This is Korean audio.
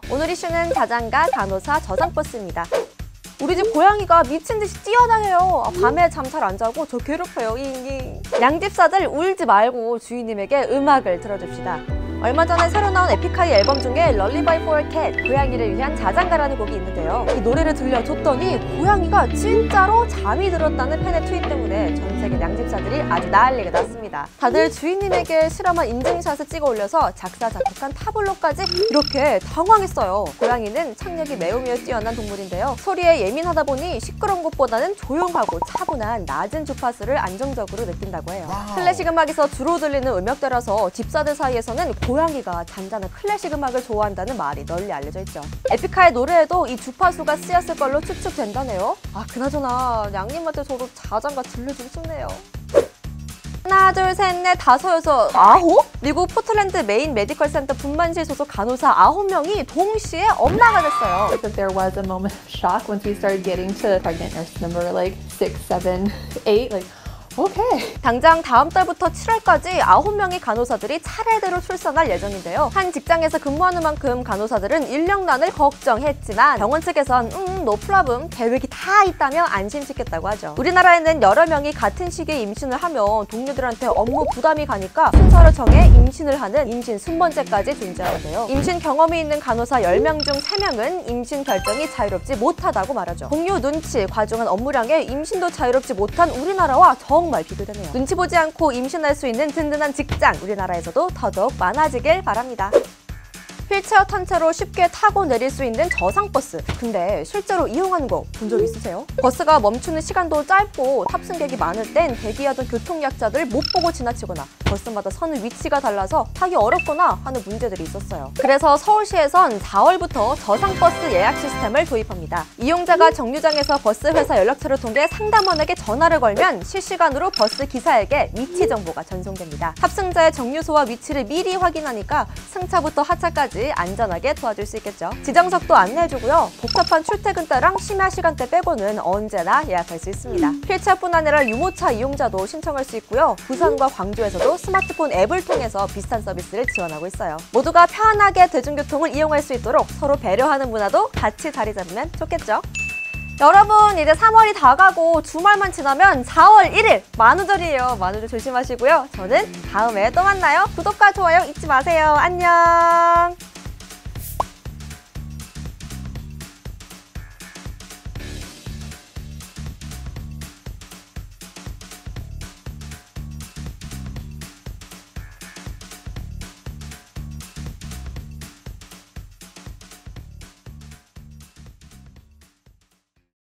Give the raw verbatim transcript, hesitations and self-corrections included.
오늘 이슈는 자장가, 간호사, 저상버스입니다. 우리 집 고양이가 미친 듯이 뛰어다녀요. 밤에 잠 잘 안 자고 저 괴롭혀요. 잉잉. 양집사들 울지 말고 주인님에게 음악을 들어줍시다. 얼마 전에 새로 나온 에픽하이 앨범 중에 럴리바이 포 캣, 고양이를 위한 자장가라는 곡이 있는데요. 이 노래를 들려줬더니 고양이가 진짜로 잠이 들었다는 팬의 트윗 때문에 전 세계 양집사들이 아주 난리가 났습니다. 다들 주인님에게 실험한 인증샷을 찍어 올려서 작사작곡한 타블로까지 이렇게 당황했어요. 고양이는 창력이 매우 매우 뛰어난 동물인데요. 소리에 예민하다 보니 시끄러운 것보다는 조용하고 차분한 낮은 주파수를 안정적으로 느낀다고 해요. 와우. 클래식 음악에서 주로 들리는 음역대라서 집사들 사이에서는 고양이가 잔잔한 클래식 음악을 좋아한다는 말이 널리 알려져 있죠. 에픽하의 노래에도 이 주파수가 쓰였을 걸로 추측된다네요. 아, 그나저나 양님한테 저도 자장가 들려주고 싶네요. 하나, 둘, 셋, 넷, 다섯, 여섯, 아홉? 미국 포틀랜드 메인 메디컬 센터 분만실 소속 간호사 아홉 명이 동시에 엄마가 됐어요. There was a moment of shock once we started getting to pregnant nurse number like six, seven, eight. Like, 오케이. 당장 다음 달부터 칠월까지 아홉 명의 간호사들이 차례대로 출산할 예정인데요. 한 직장에서 근무하는 만큼 간호사들은 인력난을 걱정했지만 병원 측에선 음, 노 프라블, 계획이 다 있다며 안심시켰다고 하죠. 우리나라에는 여러 명이 같은 시기에 임신을 하면 동료들한테 업무 부담이 가니까 순서를 정해 임신을 하는 임신 순번제까지 존재하는데요. 임신 경험이 있는 간호사 열 명 중 세 명은 임신 결정이 자유롭지 못하다고 말하죠. 동료 눈치, 과중한 업무량에 임신도 자유롭지 못한 우리나라와 정 정말 비교되네요. 눈치 보지 않고 임신할 수 있는 든든한 직장, 우리나라에서도 더더욱 많아지길 바랍니다. 휠체어 탄 채로 쉽게 타고 내릴 수 있는 저상버스. 근데 실제로 이용하는 거 본 적 있으세요? 버스가 멈추는 시간도 짧고 탑승객이 많을 땐 대기하던 교통약자들 못 보고 지나치거나 버스마다 서는 위치가 달라서 타기 어렵거나 하는 문제들이 있었어요. 그래서 서울시에선 사월부터 저상버스 예약 시스템을 도입합니다. 이용자가 정류장에서 버스 회사 연락처를 통해 상담원에게 전화를 걸면 실시간으로 버스 기사에게 위치 정보가 전송됩니다. 탑승자의 정류소와 위치를 미리 확인하니까 승차부터 하차까지 안전하게 도와줄 수 있겠죠. 지정석도 안내해주고요. 복잡한 출퇴근 때랑 심야 시간대 빼고는 언제나 예약할 수 있습니다. 휠체어뿐 아니라 유모차 이용자도 신청할 수 있고요. 부산과 광주에서도 스마트폰 앱을 통해서 비슷한 서비스를 지원하고 있어요. 모두가 편하게 대중교통을 이용할 수 있도록 서로 배려하는 문화도 같이 자리 잡으면 좋겠죠. 여러분, 이제 삼월이 다가고 주말만 지나면 사월 일일 만우절이에요. 만우절 조심하시고요. 저는 다음에 또 만나요. 구독과 좋아요 잊지 마세요. 안녕.